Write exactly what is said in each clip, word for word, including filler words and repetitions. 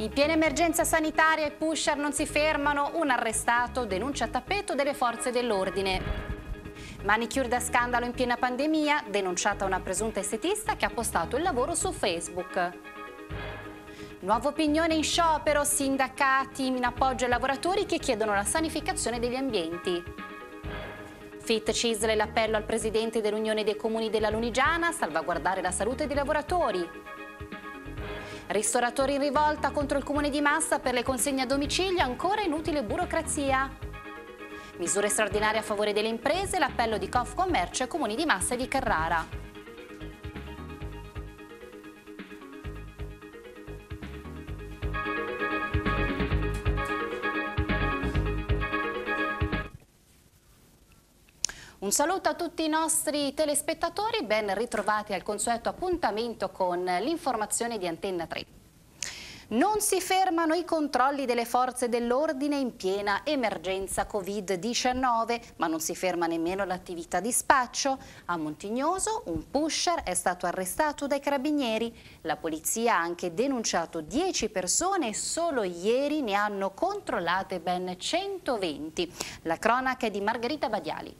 In piena emergenza sanitaria i pusher non si fermano, un arrestato denuncia tappeto delle forze dell'ordine. Manicure da scandalo in piena pandemia, denunciata una presunta estetista che ha postato il lavoro su Facebook. Nuova opinione in sciopero, sindacati in appoggio ai lavoratori che chiedono la sanificazione degli ambienti. Fit Cisle l'appello al presidente dell'Unione dei Comuni della Lunigiana a salvaguardare la salute dei lavoratori. Ristoratori in rivolta contro il Comune di Massa per le consegne a domicilio, ancora inutile burocrazia. Misure straordinarie a favore delle imprese, l'appello di Confcommercio ai Comuni di Massa e di Carrara. Un saluto a tutti i nostri telespettatori, ben ritrovati al consueto appuntamento con l'informazione di Antenna tre. Non si fermano i controlli delle forze dell'ordine in piena emergenza Covid diciannove, ma non si ferma nemmeno l'attività di spaccio. A Montignoso un pusher è stato arrestato dai carabinieri. La polizia ha anche denunciato dieci persone e solo ieri ne hanno controllate ben centoventi. La cronaca è di Margherita Badiali.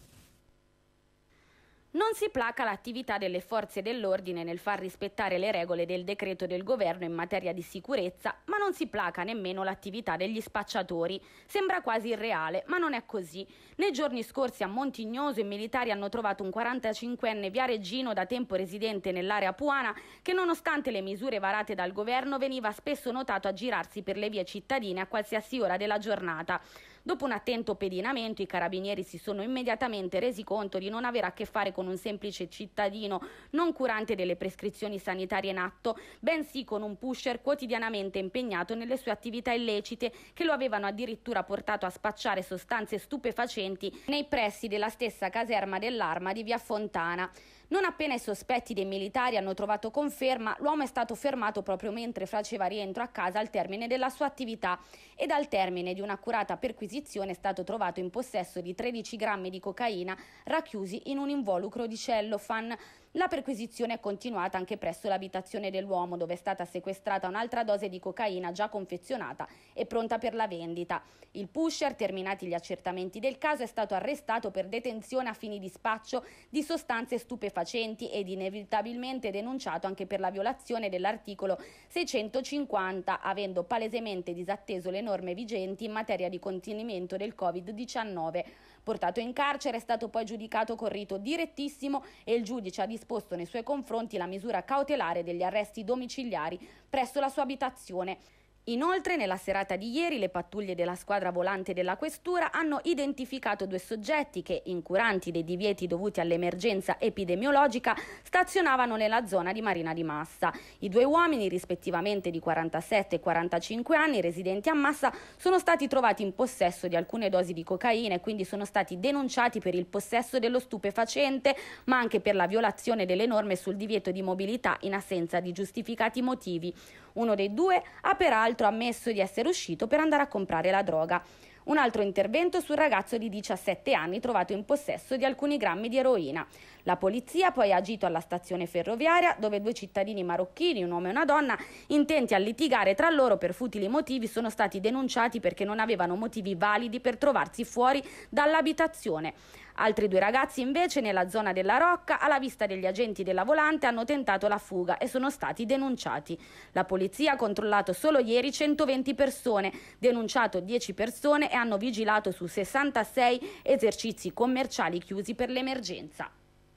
Non si placa l'attività delle forze dell'ordine nel far rispettare le regole del decreto del governo in materia di sicurezza, ma non si placa nemmeno l'attività degli spacciatori. Sembra quasi irreale, ma non è così. Nei giorni scorsi a Montignoso i militari hanno trovato un quarantacinquenne viareggino da tempo residente nell'area puana che, nonostante le misure varate dal governo, veniva spesso notato a girarsi per le vie cittadine a qualsiasi ora della giornata. Dopo un attento pedinamento, i carabinieri si sono immediatamente resi conto di non avere a che fare con un semplice cittadino non curante delle prescrizioni sanitarie in atto, bensì con un pusher quotidianamente impegnato nelle sue attività illecite che lo avevano addirittura portato a spacciare sostanze stupefacenti nei pressi della stessa caserma dell'Arma di Via Fontana. Non appena i sospetti dei militari hanno trovato conferma, l'uomo è stato fermato proprio mentre faceva rientro a casa al termine della sua attività ed al termine di un'accurata perquisizione è stato trovato in possesso di tredici grammi di cocaina racchiusi in un involucro di cellophane. La perquisizione è continuata anche presso l'abitazione dell'uomo, dove è stata sequestrata un'altra dose di cocaina già confezionata e pronta per la vendita. Il pusher, terminati gli accertamenti del caso, è stato arrestato per detenzione a fini di spaccio di sostanze stupefacenti ed inevitabilmente denunciato anche per la violazione dell'articolo seicentocinquanta, avendo palesemente disatteso le norme vigenti in materia di contenimento del Covid diciannove. Portato in carcere, è stato poi giudicato con rito direttissimo e il giudice ha disposto nei suoi confronti la misura cautelare degli arresti domiciliari presso la sua abitazione. Inoltre, nella serata di ieri, le pattuglie della squadra volante della questura hanno identificato due soggetti che, incuranti dei divieti dovuti all'emergenza epidemiologica, stazionavano nella zona di Marina di Massa. I due uomini, rispettivamente di quarantasette e quarantacinque anni, residenti a Massa, sono stati trovati in possesso di alcune dosi di cocaina e quindi sono stati denunciati per il possesso dello stupefacente, ma anche per la violazione delle norme sul divieto di mobilità in assenza di giustificati motivi. Uno dei due ha peraltro ammesso di essere uscito per andare a comprare la droga. Un altro intervento sul ragazzo di diciassette anni trovato in possesso di alcuni grammi di eroina. La polizia poi ha agito alla stazione ferroviaria, dove due cittadini marocchini, un uomo e una donna, intenti a litigare tra loro per futili motivi, sono stati denunciati perché non avevano motivi validi per trovarsi fuori dall'abitazione. Altri due ragazzi invece, nella zona della Rocca, alla vista degli agenti della volante, hanno tentato la fuga e sono stati denunciati. La polizia ha controllato solo ieri centoventi persone, denunciato dieci persone e hanno vigilato su sessantasei esercizi commerciali chiusi per l'emergenza.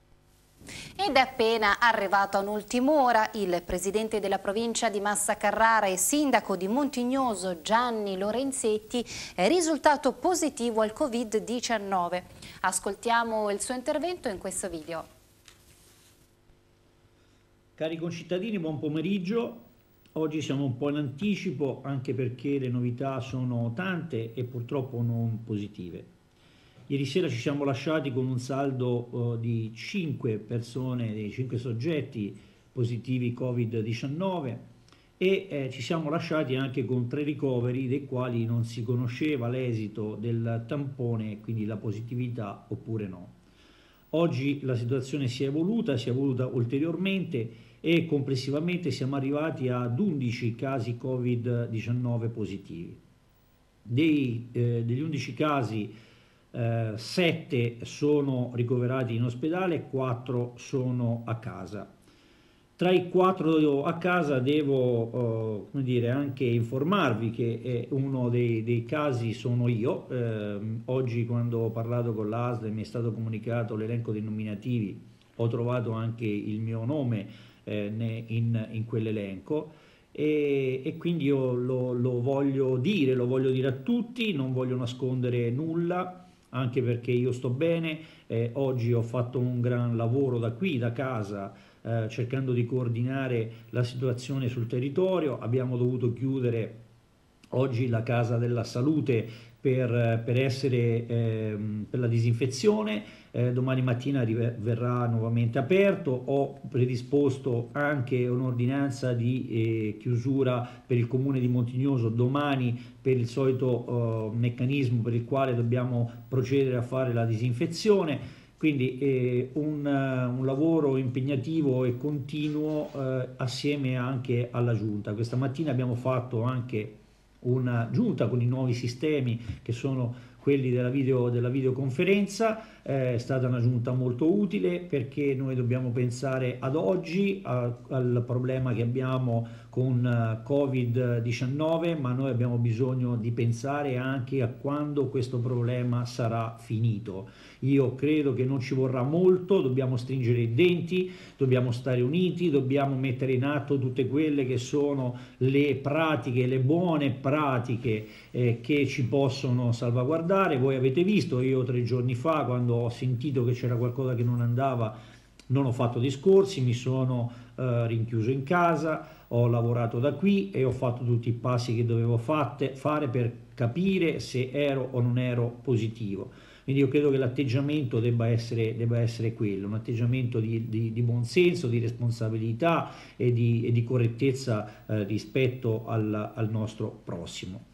Ed è appena arrivato un'ultima ora il presidente della provincia di Massa Carrara e sindaco di Montignoso Gianni Lorenzetti è risultato positivo al Covid diciannove. Ascoltiamo il suo intervento in questo video. Cari concittadini, buon pomeriggio. Oggi siamo un po' in anticipo anche perché le novità sono tante e purtroppo non positive. Ieri sera ci siamo lasciati con un saldo uh, di cinque persone, di cinque soggetti positivi Covid diciannove e eh, ci siamo lasciati anche con tre ricoveri dei quali non si conosceva l'esito del tampone, quindi la positività oppure no. Oggi la situazione si è evoluta, si è evoluta ulteriormente e complessivamente siamo arrivati ad undici casi Covid diciannove positivi. Dei, eh, degli undici casi, eh, sette sono ricoverati in ospedale, quattro sono a casa. Tra i quattro a casa devo eh, come dire, anche informarvi che eh, uno dei, dei casi sono io. Eh, oggi, quando ho parlato con l'A S L e mi è stato comunicato l'elenco dei nominativi, ho trovato anche il mio nome eh, in, in quell'elenco. E, e quindi io lo, lo voglio dire, lo voglio dire a tutti, non voglio nascondere nulla, anche perché io sto bene. Eh, oggi ho fatto un gran lavoro da qui, da casa, eh, cercando di coordinare la situazione sul territorio. Abbiamo dovuto chiudere oggi la Casa della Salute per, per, essere, eh, per la disinfezione. Eh, domani mattina verrà nuovamente aperto. Ho predisposto anche un'ordinanza di eh, chiusura per il comune di Montignoso domani, per il solito eh, meccanismo per il quale dobbiamo procedere a fare la disinfezione. Quindi eh, un, un lavoro impegnativo e continuo eh, assieme anche alla Giunta. Questa mattina abbiamo fatto anche una giunta con i nuovi sistemi che sono quelli della, video, della videoconferenza. È stata una giunta molto utile, perché noi dobbiamo pensare ad oggi, a, al problema che abbiamo con Covid diciannove, ma noi abbiamo bisogno di pensare anche a quando questo problema sarà finito. Io credo che non ci vorrà molto, dobbiamo stringere i denti, dobbiamo stare uniti, dobbiamo mettere in atto tutte quelle che sono le pratiche, le buone pratiche eh, che ci possono salvaguardare. Voi avete visto, io tre giorni fa, quando ho sentito che c'era qualcosa che non andava, non ho fatto discorsi, mi sono eh, rinchiuso in casa, ho lavorato da qui e ho fatto tutti i passi che dovevo fatte, fare per capire se ero o non ero positivo. Quindi io credo che l'atteggiamento debba essere, debba essere quello, un atteggiamento di, di, di buonsenso, di responsabilità e di, e di correttezza eh, rispetto al, al nostro prossimo.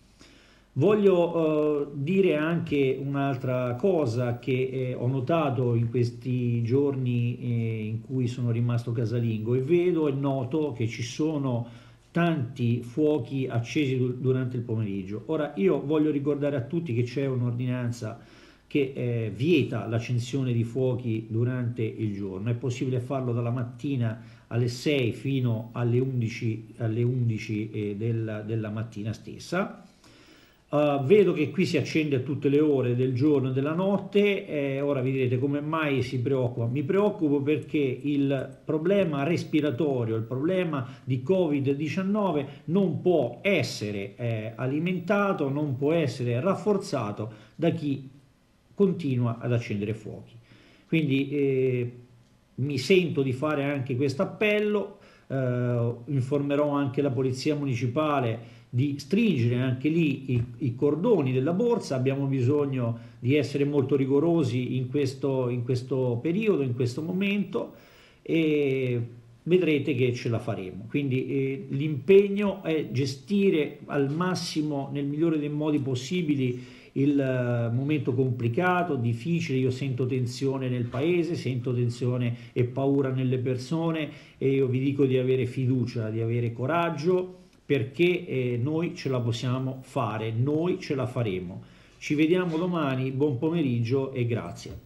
Voglio eh, dire anche un'altra cosa che eh, ho notato in questi giorni eh, in cui sono rimasto casalingo, e vedo e noto che ci sono tanti fuochi accesi durante il pomeriggio. Ora, io voglio ricordare a tutti che c'è un'ordinanza che eh, vieta l'accensione di fuochi durante il giorno. È possibile farlo dalla mattina alle sei fino alle undici, alle undici eh, della, della mattina stessa. Uh, vedo che qui si accende a tutte le ore del giorno e della notte. Eh, ora vi direte come mai si preoccupa. Mi preoccupo perché il problema respiratorio, il problema di Covid diciannove non può essere eh, alimentato, non può essere rafforzato da chi continua ad accendere fuochi. Quindi eh, mi sento di fare anche questo appello, eh, informerò anche la Polizia Municipale di stringere anche lì i, i cordoni della borsa. Abbiamo bisogno di essere molto rigorosi in questo, in questo periodo, in questo momento, e vedrete che ce la faremo. Quindi eh, l'impegno è gestire al massimo, nel migliore dei modi possibili, il uh, momento complicato, difficile. Io sento tensione nel paese, sento tensione e paura nelle persone, e io vi dico di avere fiducia, di avere coraggio, perché eh, noi ce la possiamo fare, noi ce la faremo. Ci vediamo domani, buon pomeriggio e grazie.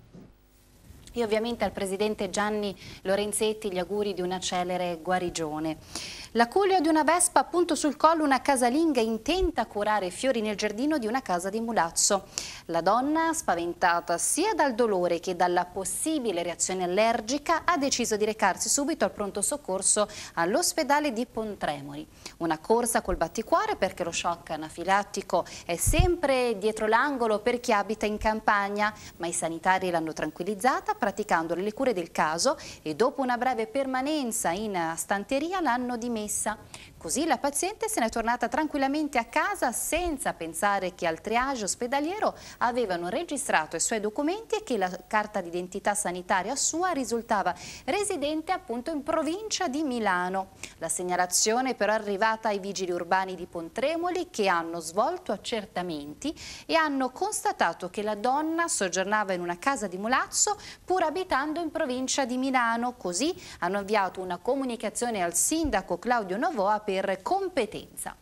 E ovviamente al Presidente Gianni Lorenzetti gli auguri di una celere guarigione. L'aculeo di una vespa, appunto sul collo una casalinga intenta a curare fiori nel giardino di una casa di Mulazzo. La donna, spaventata sia dal dolore che dalla possibile reazione allergica, ha deciso di recarsi subito al pronto soccorso all'ospedale di Pontremoli. Una corsa col batticuore, perché lo shock anafilattico è sempre dietro l'angolo per chi abita in campagna, ma i sanitari l'hanno tranquillizzata praticandole le cure del caso, e dopo una breve permanenza in stanteria l'hanno dimessa. Così la paziente se n'è tornata tranquillamente a casa senza pensare che al triage ospedaliero avevano registrato i suoi documenti e che la carta d'identità sanitaria sua risultava residente appunto in provincia di Milano. La segnalazione però è arrivata ai vigili urbani di Pontremoli, che hanno svolto accertamenti e hanno constatato che la donna soggiornava in una casa di Mulazzo pur abitando in provincia di Milano. Così hanno inviato una comunicazione al sindaco Claudio Novoa per competenza.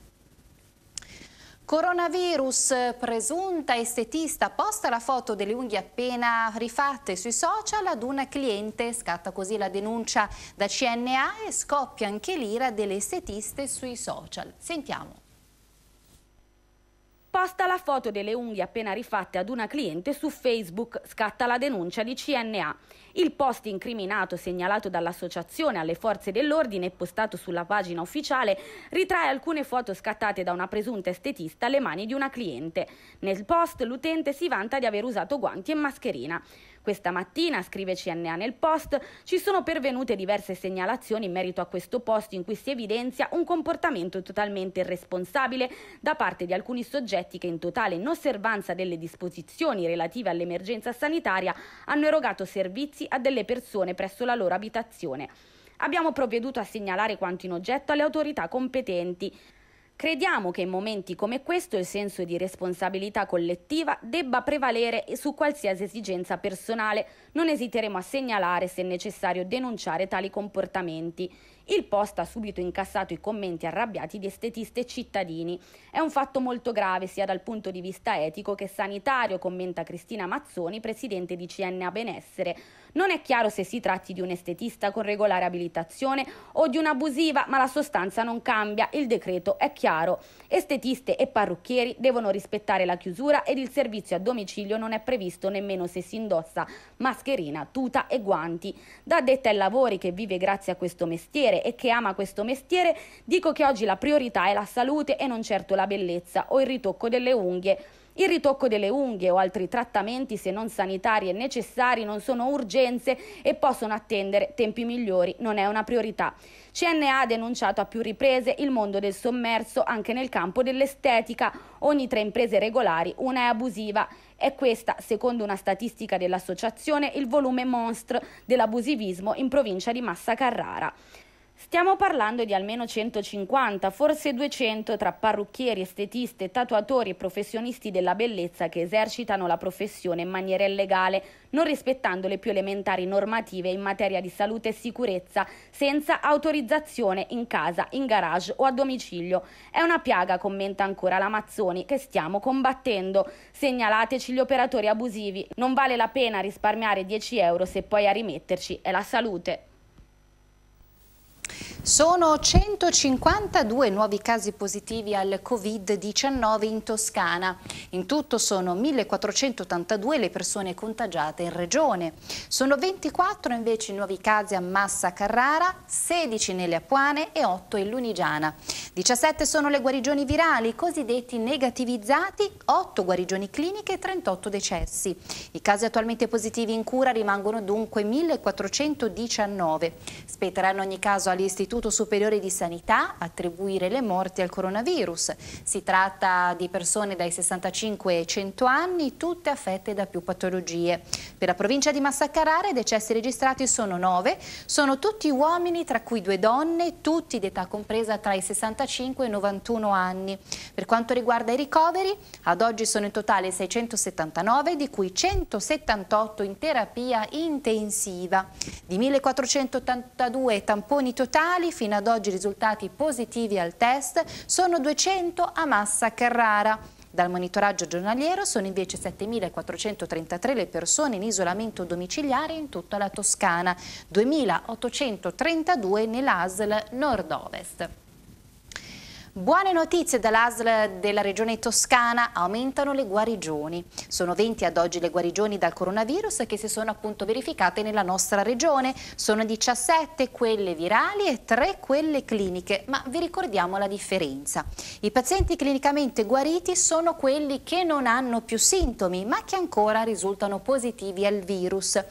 Coronavirus, presunta estetista posta la foto delle unghie appena rifatte sui social ad una cliente, scatta così la denuncia da C N A e scoppia anche l'ira delle estetiste sui social. Sentiamo. Posta la foto delle unghie appena rifatte ad una cliente su Facebook, scatta la denuncia di C N A. Il post incriminato, segnalato dall'associazione alle forze dell'ordine e postato sulla pagina ufficiale, ritrae alcune foto scattate da una presunta estetista alle mani di una cliente. Nel post l'utente si vanta di aver usato guanti e mascherina. Questa mattina, scrive C N A nel post, ci sono pervenute diverse segnalazioni in merito a questo post in cui si evidenzia un comportamento totalmente irresponsabile da parte di alcuni soggetti che in totale inosservanza delle disposizioni relative all'emergenza sanitaria hanno erogato servizi a delle persone presso la loro abitazione. Abbiamo provveduto a segnalare quanto in oggetto alle autorità competenti. Crediamo che in momenti come questo il senso di responsabilità collettiva debba prevalere su qualsiasi esigenza personale. Non esiteremo a segnalare, se necessario, denunciare tali comportamenti. Il post ha subito incassato i commenti arrabbiati di estetiste e cittadini. È un fatto molto grave sia dal punto di vista etico che sanitario, commenta Cristina Mazzoni, presidente di C N A Benessere. Non è chiaro se si tratti di un estetista con regolare abilitazione o di un'abusiva, ma la sostanza non cambia, il decreto è chiaro. Estetiste e parrucchieri devono rispettare la chiusura ed il servizio a domicilio non è previsto nemmeno se si indossa mascherina, tuta e guanti. Da addetta ai lavori, che vive grazie a questo mestiere e che ama questo mestiere, dico che oggi la priorità è la salute e non certo la bellezza o il ritocco delle unghie. Il ritocco delle unghie o altri trattamenti, se non sanitari e necessari, non sono urgenze e possono attendere tempi migliori, non è una priorità. C N A ha denunciato a più riprese il mondo del sommerso anche nel campo dell'estetica. Ogni tre imprese regolari, una è abusiva. È questa, secondo una statistica dell'associazione, il volume monstre dell'abusivismo in provincia di Massa Carrara. Stiamo parlando di almeno centocinquanta, forse duecento tra parrucchieri, estetiste, tatuatori e professionisti della bellezza che esercitano la professione in maniera illegale, non rispettando le più elementari normative in materia di salute e sicurezza, senza autorizzazione in casa, in garage o a domicilio. È una piaga, commenta ancora la Mazzoni, che stiamo combattendo. Segnalateci gli operatori abusivi. Non vale la pena risparmiare dieci euro se poi a rimetterci è la salute. Sono centocinquantadue nuovi casi positivi al Covid diciannove in Toscana. In tutto sono millequattrocentottantadue le persone contagiate in regione. Sono ventiquattro invece i nuovi casi a Massa Carrara, sedici nelle Apuane e otto in Lunigiana. diciassette sono le guarigioni virali, cosiddetti negativizzati, otto guarigioni cliniche e trentotto decessi. I casi attualmente positivi in cura rimangono dunque millequattrocentodiciannove. Spetterà in ogni caso all'Istituto Superiore di Sanità attribuire le morti al coronavirus. Si tratta di persone dai sessantacinque ai cento anni, tutte affette da più patologie. Per la provincia di Massa Carrara i decessi registrati sono nove, sono tutti uomini, tra cui due donne, tutti d'età compresa tra i sessantacinque e i novantuno anni. Per quanto riguarda i ricoveri, ad oggi sono in totale seicentosettantanove, di cui centosettantotto in terapia intensiva. Di millequattrocentottantadue tamponi totali, fino ad oggi risultati positivi al test sono duecento a Massa Carrara. Dal monitoraggio giornaliero sono invece settemilaquattrocentotrentatré le persone in isolamento domiciliare in tutta la Toscana, duemilaottocentotrentadue nell'A S L Nord-Ovest. Buone notizie dall'A S L della regione Toscana, aumentano le guarigioni. Sono venti ad oggi le guarigioni dal coronavirus che si sono appunto verificate nella nostra regione. Sono diciassette quelle virali e tre quelle cliniche, ma vi ricordiamo la differenza. I pazienti clinicamente guariti sono quelli che non hanno più sintomi, ma che ancora risultano positivi al virus.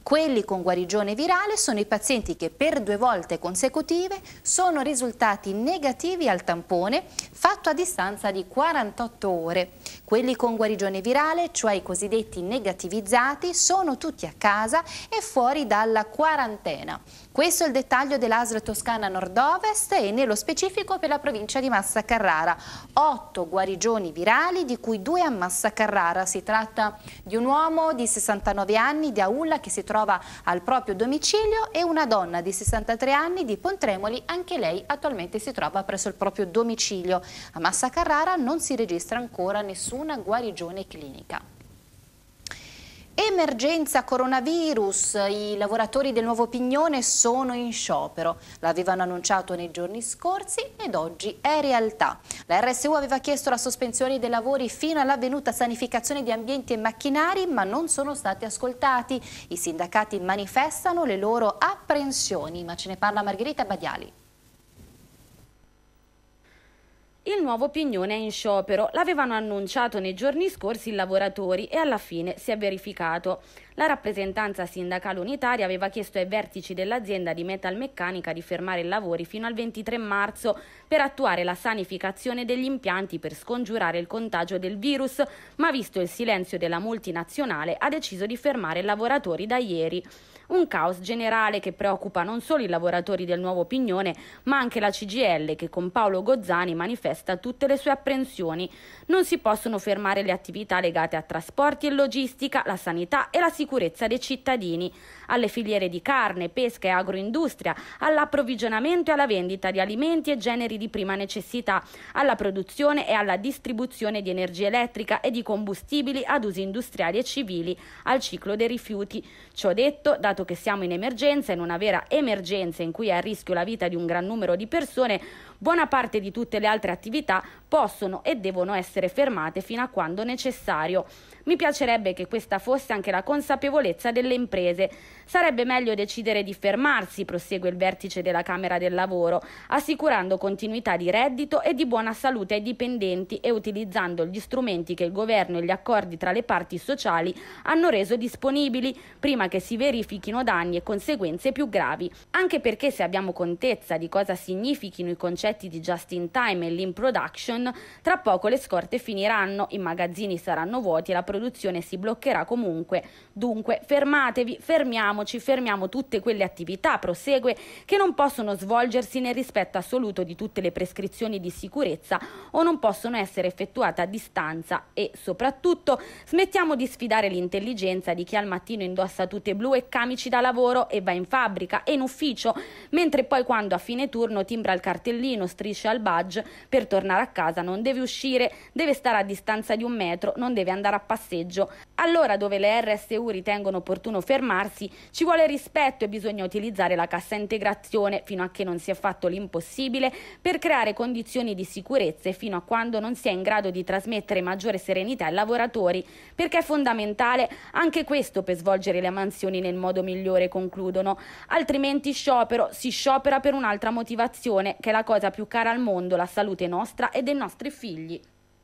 Quelli con guarigione virale sono i pazienti che per due volte consecutive sono risultati negativi al tampone fatto a distanza di quarantotto ore. Quelli con guarigione virale, cioè i cosiddetti negativizzati, sono tutti a casa e fuori dalla quarantena. Questo è il dettaglio dell'A S L Toscana Nord-Ovest e nello specifico per la provincia di Massa Carrara. Otto guarigioni virali, di cui due a Massa Carrara. Si tratta di un uomo di sessantanove anni di Aulla che si trova al proprio domicilio e una donna di sessantatré anni di Pontremoli, anche lei attualmente si trova presso il proprio domicilio. A Massa Carrara non si registra ancora nessuna guarigione clinica. Emergenza coronavirus, i lavoratori del Nuovo Pignone sono in sciopero, l'avevano annunciato nei giorni scorsi ed oggi è realtà. La R S U aveva chiesto la sospensione dei lavori fino all'avvenuta sanificazione di ambienti e macchinari, ma non sono stati ascoltati. I sindacati manifestano le loro apprensioni, ma ce ne parla Margherita Badiali. Il Nuovo Pignone è in sciopero, l'avevano annunciato nei giorni scorsi i lavoratori e alla fine si è verificato. La rappresentanza sindacale unitaria aveva chiesto ai vertici dell'azienda di metalmeccanica di fermare i lavori fino al ventitré marzo per attuare la sanificazione degli impianti per scongiurare il contagio del virus, ma visto il silenzio della multinazionale ha deciso di fermare i lavoratori da ieri. Un caos generale che preoccupa non solo i lavoratori del Nuovo Pignone, ma anche la C G I L che con Paolo Gozzani manifesta tutte le sue apprensioni. Non si possono fermare le attività legate a trasporti e logistica, la sanità e la sicurezza dei cittadini, alle filiere di carne, pesca e agroindustria, all'approvvigionamento e alla vendita di alimenti e generi di prima necessità, alla produzione e alla distribuzione di energia elettrica e di combustibili ad usi industriali e civili, al ciclo dei rifiuti. Ciò detto, dato che siamo in emergenza, in una vera emergenza in cui è a rischio la vita di un gran numero di persone, buona parte di tutte le altre attività possono e devono essere fermate fino a quando necessario. Mi piacerebbe che questa fosse anche la consapevolezza delle imprese. Sarebbe meglio decidere di fermarsi, prosegue il vertice della Camera del Lavoro, assicurando continuità di reddito e di buona salute ai dipendenti e utilizzando gli strumenti che il governo e gli accordi tra le parti sociali hanno reso disponibili, prima che si verifichino danni e conseguenze più gravi. Anche perché, se abbiamo contezza di cosa significhino i concetti di just in time e lean production, tra poco le scorte finiranno, i magazzini saranno vuoti e la produzione si bloccherà comunque. Dunque fermatevi, fermiamoci, fermiamo tutte quelle attività, prosegue, che non possono svolgersi nel rispetto assoluto di tutte le prescrizioni di sicurezza o non possono essere effettuate a distanza e, soprattutto, smettiamo di sfidare l'intelligenza di chi al mattino indossa tute blu e camici da lavoro e va in fabbrica e in ufficio, mentre poi quando a fine turno timbra il cartellino, striscia il badge, per tornare a casa non deve uscire, deve stare a distanza di un metro, non deve andare a passeggio. Allora, dove le R S U ritengono opportuno fermarsi, ci vuole rispetto e bisogna utilizzare la cassa integrazione fino a che non si è fatto l'impossibile per creare condizioni di sicurezza e fino a quando non si è in grado di trasmettere maggiore serenità ai lavoratori, perché è fondamentale anche questo per svolgere le mansioni nel modo migliore, concludono. Altrimenti sciopero, si sciopera per un'altra motivazione, che è la cosa più cara al mondo, la salute nostra e dei nostri figli.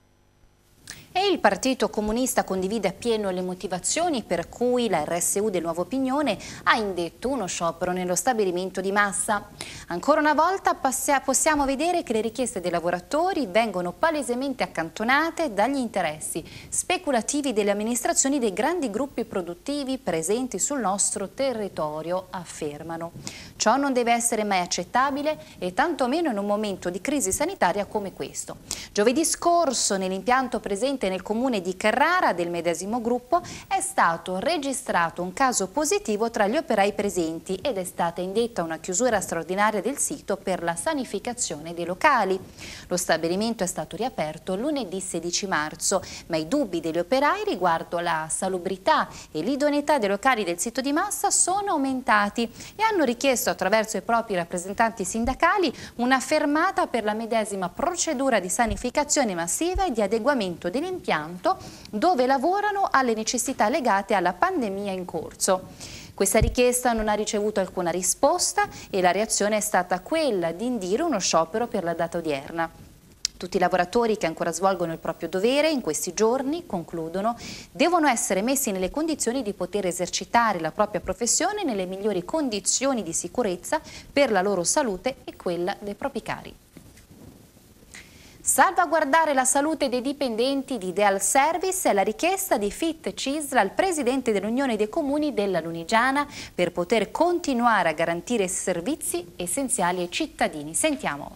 E il Partito Comunista condivide appieno le motivazioni per cui la R S U del Nuovo Pignone ha indetto uno sciopero nello stabilimento di Massa. Ancora una volta possiamo vedere che le richieste dei lavoratori vengono palesemente accantonate dagli interessi speculativi delle amministrazioni dei grandi gruppi produttivi presenti sul nostro territorio, affermano. Ciò non deve essere mai accettabile e tantomeno in un momento di crisi sanitaria come questo. Giovedì scorso, nell'impianto presente nel comune di Carrara del medesimo gruppo, è stato registrato un caso positivo tra gli operai presenti ed è stata indetta una chiusura straordinaria del sito per la sanificazione dei locali. Lo stabilimento è stato riaperto lunedì sedici marzo, ma i dubbi degli operai riguardo la salubrità e l'idoneità dei locali del sito di Massa sono aumentati e hanno richiesto attraverso i propri rappresentanti sindacali una fermata per la medesima procedura di sanificazione massiva e di adeguamento degli impianto dove lavorano alle necessità legate alla pandemia in corso. Questa richiesta non ha ricevuto alcuna risposta e la reazione è stata quella di indire uno sciopero per la data odierna. Tutti i lavoratori che ancora svolgono il proprio dovere in questi giorni, concludono, devono essere messi nelle condizioni di poter esercitare la propria professione nelle migliori condizioni di sicurezza per la loro salute e quella dei propri cari. Salvaguardare la salute dei dipendenti di Ideal Service è la richiesta di Fit Cisl al presidente dell'Unione dei Comuni della Lunigiana per poter continuare a garantire servizi essenziali ai cittadini. Sentiamo.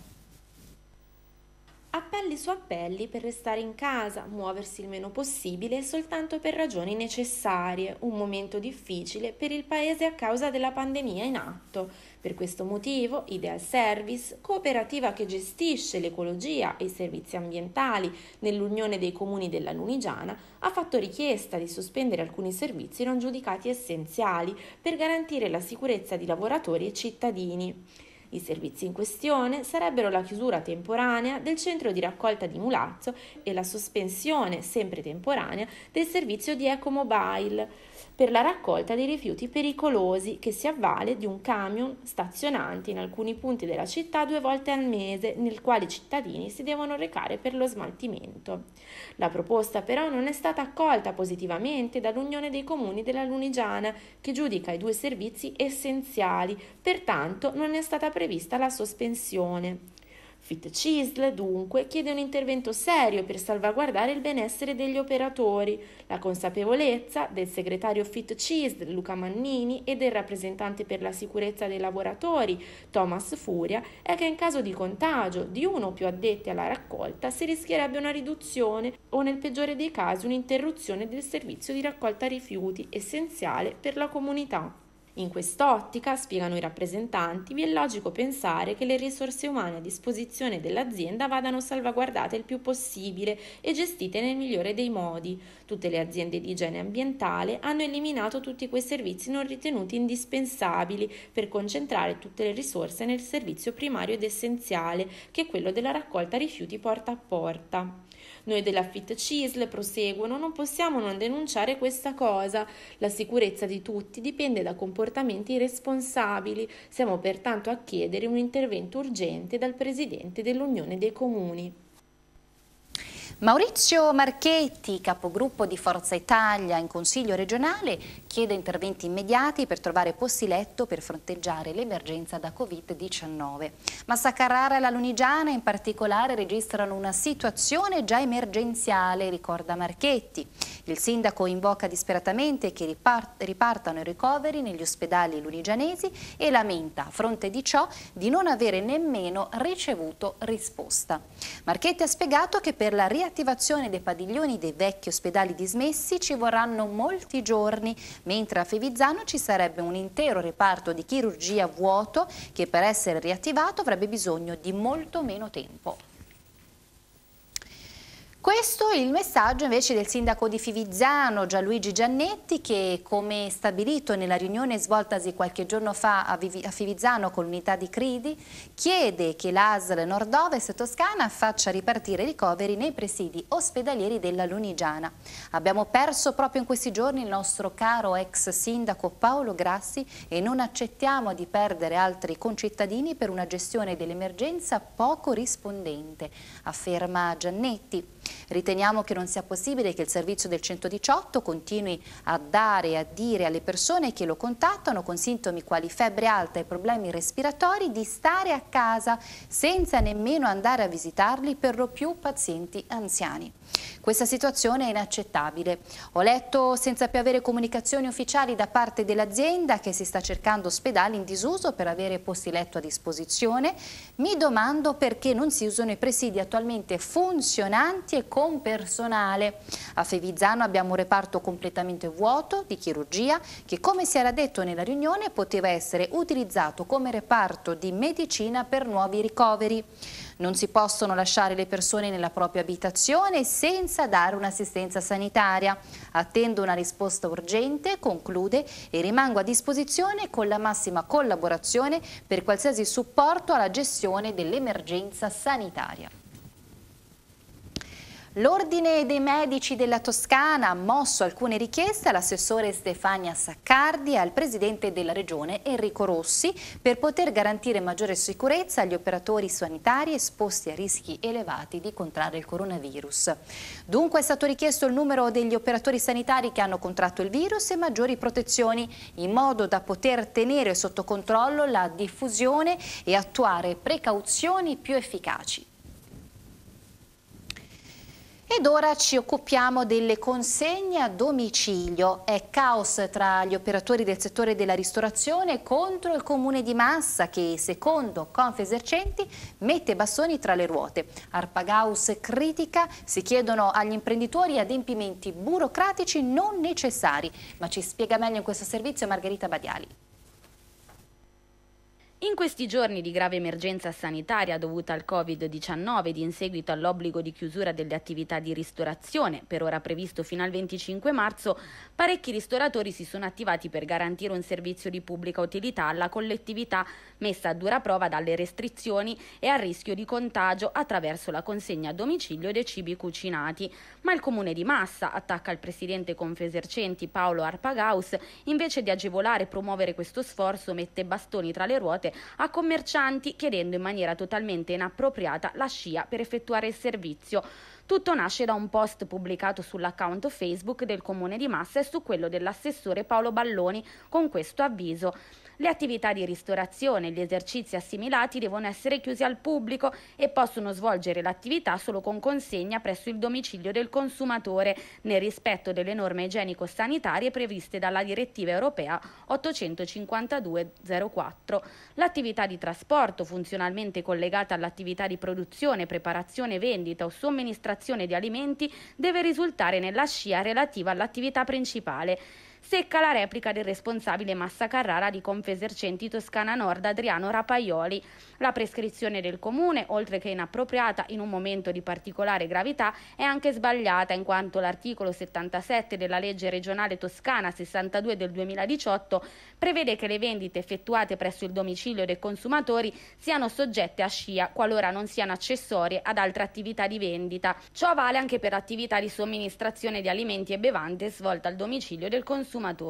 Appelli su appelli per restare in casa, muoversi il meno possibile soltanto per ragioni necessarie, un momento difficile per il Paese a causa della pandemia in atto. Per questo motivo Ideal Service, cooperativa che gestisce l'ecologia e i servizi ambientali nell'Unione dei Comuni della Lunigiana, ha fatto richiesta di sospendere alcuni servizi non giudicati essenziali per garantire la sicurezza di lavoratori e cittadini. I servizi in questione sarebbero la chiusura temporanea del centro di raccolta di Mulazzo e la sospensione, sempre temporanea, del servizio di Ecomobile per la raccolta dei rifiuti pericolosi che si avvale di un camion stazionante in alcuni punti della città due volte al mese, nel quale i cittadini si devono recare per lo smaltimento. La proposta però non è stata accolta positivamente dall'Unione dei Comuni della Lunigiana, che giudica i due servizi essenziali, pertanto non è stata prevista la sospensione. Fit Cisl, dunque, chiede un intervento serio per salvaguardare il benessere degli operatori. La consapevolezza del segretario Fit Cisl, Luca Mannini, e del rappresentante per la sicurezza dei lavoratori, Thomas Furia, è che in caso di contagio di uno o più addetti alla raccolta si rischierebbe una riduzione o, nel peggiore dei casi, un'interruzione del servizio di raccolta rifiuti, essenziale per la comunità. In quest'ottica, spiegano i rappresentanti, vi è logico pensare che le risorse umane a disposizione dell'azienda vadano salvaguardate il più possibile e gestite nel migliore dei modi. Tutte le aziende di igiene ambientale hanno eliminato tutti quei servizi non ritenuti indispensabili per concentrare tutte le risorse nel servizio primario ed essenziale, che è quello della raccolta rifiuti porta a porta. Noi della Fit Cisl, proseguono, non possiamo non denunciare questa cosa. La sicurezza di tutti dipende da comportamenti responsabili. Siamo pertanto a chiedere un intervento urgente dal Presidente dell'Unione dei Comuni. Maurizio Marchetti, capogruppo di Forza Italia in Consiglio regionale, chiede interventi immediati per trovare posti letto per fronteggiare l'emergenza da Covid diciannove. Massa Carrara e la Lunigiana in particolare registrano una situazione già emergenziale, ricorda Marchetti. Il sindaco invoca disperatamente che ripart- ripartano i ricoveri negli ospedali lunigianesi e lamenta, a fronte di ciò, di non avere nemmeno ricevuto risposta. Marchetti ha spiegato che per la riattivazione dei padiglioni dei vecchi ospedali dismessi ci vorranno molti giorni, mentre a Fivizzano ci sarebbe un intero reparto di chirurgia vuoto che per essere riattivato avrebbe bisogno di molto meno tempo. Questo è il messaggio invece del sindaco di Fivizzano, Gianluigi Giannetti, che, come stabilito nella riunione svoltasi qualche giorno fa a Fivizzano con l'unità di Cridi, chiede che l'A S L Nord-Ovest Toscana faccia ripartire i ricoveri nei presidi ospedalieri della Lunigiana. Abbiamo perso proprio in questi giorni il nostro caro ex sindaco Paolo Grassi e non accettiamo di perdere altri concittadini per una gestione dell'emergenza poco rispondente, afferma Giannetti. Riteniamo che non sia possibile che il servizio del centodiciotto continui a dare e a dire alle persone che lo contattano con sintomi quali febbre alta e problemi respiratori di stare a casa senza nemmeno andare a visitarli, per lo più pazienti anziani. Questa situazione è inaccettabile. Ho letto senza più avere comunicazioni ufficiali da parte dell'azienda che si sta cercando ospedali in disuso per avere posti letto a disposizione. Mi domando perché non si usano i presidi attualmente funzionanti e con personale. A Fivizzano abbiamo un reparto completamente vuoto di chirurgia che, come si era detto nella riunione, poteva essere utilizzato come reparto di medicina per nuovi ricoveri. Non si possono lasciare le persone nella propria abitazione senza dare un'assistenza sanitaria. Attendo una risposta urgente, conclude, e rimango a disposizione con la massima collaborazione per qualsiasi supporto alla gestione dell'emergenza sanitaria. L'Ordine dei Medici della Toscana ha mosso alcune richieste all'assessore Stefania Saccardi e al presidente della regione Enrico Rossi per poter garantire maggiore sicurezza agli operatori sanitari esposti a rischi elevati di contrarre il coronavirus. Dunque è stato richiesto il numero degli operatori sanitari che hanno contratto il virus e maggiori protezioni in modo da poter tenere sotto controllo la diffusione e attuare precauzioni più efficaci. Ed ora ci occupiamo delle consegne a domicilio. È caos tra gli operatori del settore della ristorazione contro il comune di Massa che, secondo Confesercenti, mette bastoni tra le ruote. Arpagaus critica, si chiedono agli imprenditori adempimenti burocratici non necessari. Ma ci spiega meglio in questo servizio Margherita Badiali. In questi giorni di grave emergenza sanitaria dovuta al Covid diciannove ed in seguito all'obbligo di chiusura delle attività di ristorazione, per ora previsto fino al venticinque marzo, parecchi ristoratori si sono attivati per garantire un servizio di pubblica utilità alla collettività messa a dura prova dalle restrizioni e al rischio di contagio attraverso la consegna a domicilio dei cibi cucinati. Ma il comune di Massa, attacca il presidente Confesercenti Paolo Arpagaus, invece di agevolare e promuovere questo sforzo mette bastoni tra le ruote a commercianti chiedendo in maniera totalmente inappropriata la scia per effettuare il servizio. Tutto nasce da un post pubblicato sull'account Facebook del Comune di Massa e su quello dell'assessore Paolo Balloni con questo avviso: le attività di ristorazione e gli esercizi assimilati devono essere chiusi al pubblico e possono svolgere l'attività solo con consegna presso il domicilio del consumatore, nel rispetto delle norme igienico-sanitarie previste dalla direttiva europea ottocentocinquantadue zero quattro. L'attività di trasporto, funzionalmente collegata all'attività di produzione, preparazione, vendita o somministrazione di alimenti, deve risultare nella scia relativa all'attività principale. Secca la replica del responsabile Massa Carrara di Confesercenti Toscana Nord Adriano Rapaioli. La prescrizione del comune, oltre che inappropriata in un momento di particolare gravità, è anche sbagliata in quanto l'articolo settantasette della legge regionale toscana sessantadue del duemiladiciotto prevede che le vendite effettuate presso il domicilio dei consumatori siano soggette a scia qualora non siano accessorie ad altre attività di vendita. Ciò vale anche per attività di somministrazione di alimenti e bevande svolta al domicilio del consumatore.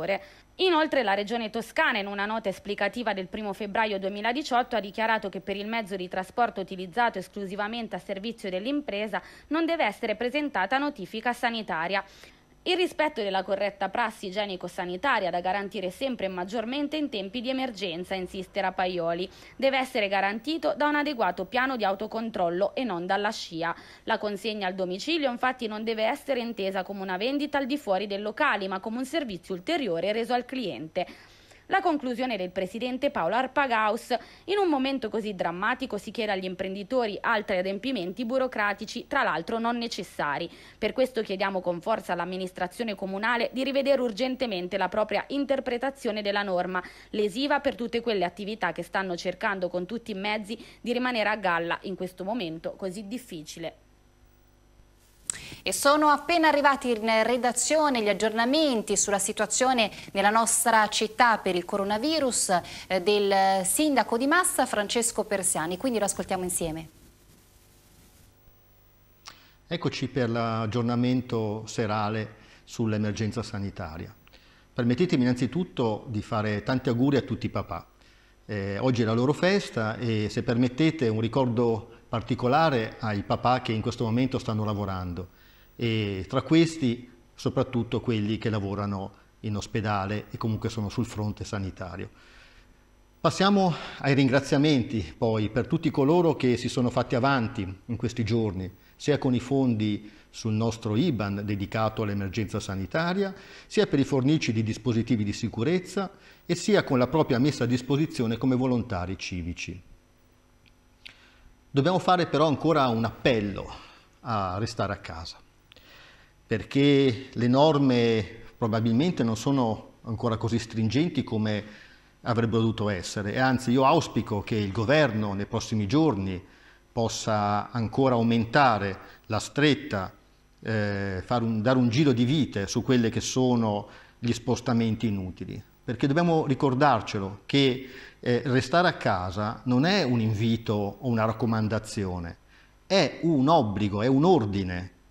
Inoltre la Regione Toscana, in una nota esplicativa del primo febbraio duemiladiciotto, ha dichiarato che per il mezzo di trasporto utilizzato esclusivamente a servizio dell'impresa non deve essere presentata notifica sanitaria. Il rispetto della corretta prassi igienico-sanitaria da garantire sempre e maggiormente in tempi di emergenza, insiste Rapaioli. Deve essere garantito da un adeguato piano di autocontrollo e non dalla scia. La consegna al domicilio infatti non deve essere intesa come una vendita al di fuori dei locali, ma come un servizio ulteriore reso al cliente. La conclusione del presidente Paolo Arpagaus: in un momento così drammatico si chiede agli imprenditori altri adempimenti burocratici, tra l'altro non necessari. Per questo chiediamo con forza all'amministrazione comunale di rivedere urgentemente la propria interpretazione della norma, lesiva per tutte quelle attività che stanno cercando con tutti i mezzi di rimanere a galla in questo momento così difficile. E sono appena arrivati in redazione gli aggiornamenti sulla situazione nella nostra città per il coronavirus eh, del sindaco di Massa Francesco Persiani, quindi lo ascoltiamo insieme. Eccoci per l'aggiornamento serale sull'emergenza sanitaria. Permettetemi innanzitutto di fare tanti auguri a tutti i papà. Eh, oggi è la loro festa e, se permettete, un ricordo particolare ai papà che in questo momento stanno lavorando, e tra questi soprattutto quelli che lavorano in ospedale e comunque sono sul fronte sanitario. Passiamo ai ringraziamenti poi per tutti coloro che si sono fatti avanti in questi giorni, sia con i fondi sul nostro I B A N dedicato all'emergenza sanitaria, sia per i fornici di dispositivi di sicurezza e sia con la propria messa a disposizione come volontari civici. Dobbiamo fare però ancora un appello a restare a casa, perché le norme probabilmente non sono ancora così stringenti come avrebbero dovuto essere, e anzi io auspico che il governo nei prossimi giorni possa ancora aumentare la stretta, eh, fare un, dare un giro di vite su quelli che sono gli spostamenti inutili, perché dobbiamo ricordarcelo che eh, restare a casa non è un invito o una raccomandazione, è un obbligo, è un ordine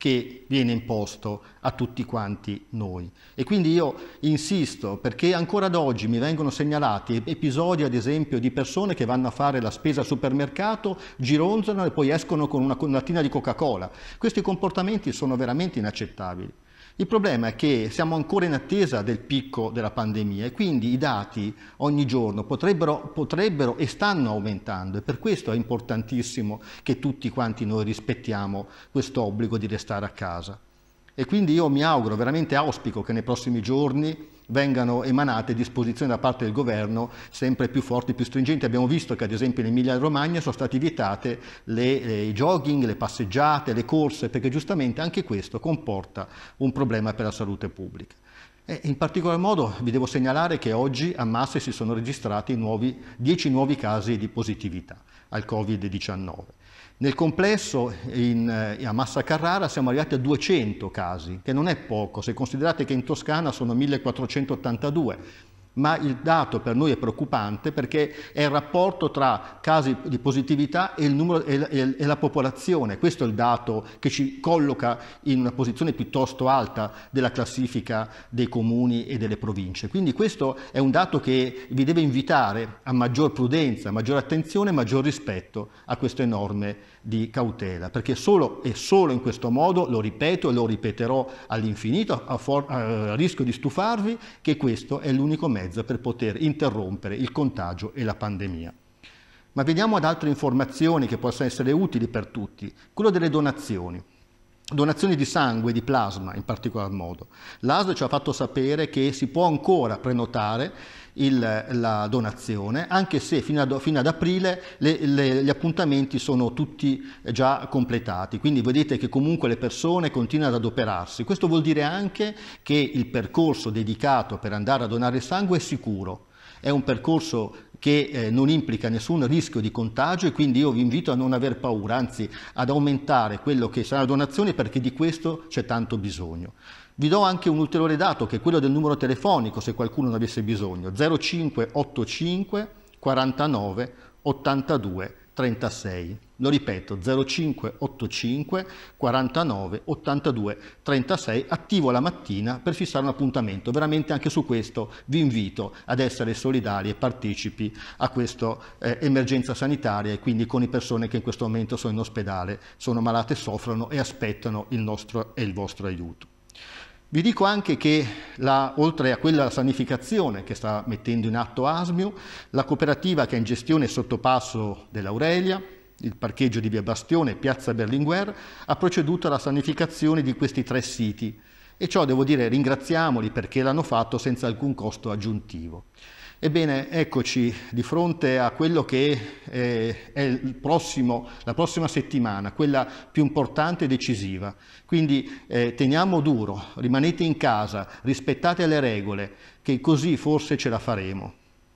che viene imposto a tutti quanti noi. E quindi io insisto, perché ancora ad oggi mi vengono segnalati episodi, ad esempio, di persone che vanno a fare la spesa al supermercato, gironzano e poi escono con una, con una lattina di Coca-Cola. Questi comportamenti sono veramente inaccettabili. Il problema è che siamo ancora in attesa del picco della pandemia e quindi i dati ogni giorno potrebbero, potrebbero e stanno aumentando, e per questo è importantissimo che tutti quanti noi rispettiamo questo obbligo di restare a casa. E quindi io mi auguro, veramente auspico che nei prossimi giorni vengano emanate disposizioni da parte del governo sempre più forti, più stringenti. Abbiamo visto che ad esempio in Emilia-Romagna sono state vietate le, le, i jogging, le passeggiate, le corse, perché giustamente anche questo comporta un problema per la salute pubblica. E in particolar modo vi devo segnalare che oggi a Massa si sono registrati nuovi, dieci nuovi casi di positività al Covid diciannove. Nel complesso in, a Massa Carrara siamo arrivati a duecento casi, che non è poco, se considerate che in Toscana sono millequattrocentottantadue. Ma il dato per noi è preoccupante perché è il rapporto tra casi di positività e, il numero, e, e, e la popolazione. Questo è il dato che ci colloca in una posizione piuttosto alta della classifica dei comuni e delle province. Quindi questo è un dato che vi deve invitare a maggior prudenza, maggior attenzione, maggior rispetto a queste norme di cautela, perché solo e solo in questo modo, lo ripeto e lo ripeterò all'infinito, a, for- a rischio di stufarvi, che questo è l'unico mezzo per poter interrompere il contagio e la pandemia. Ma veniamo ad altre informazioni che possono essere utili per tutti. Quello delle donazioni. Donazioni di sangue, di plasma in particolar modo. L'A S L ci ha fatto sapere che si può ancora prenotare il, la donazione, anche se fino ad, fino ad aprile le, le, gli appuntamenti sono tutti già completati. Quindi vedete che comunque le persone continuano ad adoperarsi. Questo vuol dire anche che il percorso dedicato per andare a donare sangue è sicuro. È un percorso che eh, non implica nessun rischio di contagio, e quindi io vi invito a non aver paura, anzi ad aumentare quello che sarà la donazione, perché di questo c'è tanto bisogno. Vi do anche un ulteriore dato, che è quello del numero telefonico, se qualcuno ne avesse bisogno: zero cinque otto cinque quarantanove ottantadue trentasei. Lo ripeto, zero cinque otto cinque quarantanove ottantadue trentasei, attivo la mattina per fissare un appuntamento. Veramente anche su questo vi invito ad essere solidari e partecipi a questa eh, emergenza sanitaria, e quindi con le persone che in questo momento sono in ospedale, sono malate, soffrono e aspettano il nostro e il vostro aiuto. Vi dico anche che, la, oltre a quella sanificazione che sta mettendo in atto Asmiu, la cooperativa che è in gestione Sottopasso dell'Aurelia, il parcheggio di Via Bastione e Piazza Berlinguer, ha proceduto alla sanificazione di questi tre siti, e ciò, devo dire, ringraziamoli perché l'hanno fatto senza alcun costo aggiuntivo. Ebbene, eccoci di fronte a quello che eh, è il prossimo, la prossima settimana, quella più importante e decisiva. Quindi eh, teniamo duro, rimanete in casa, rispettate le regole, che così forse ce la faremo.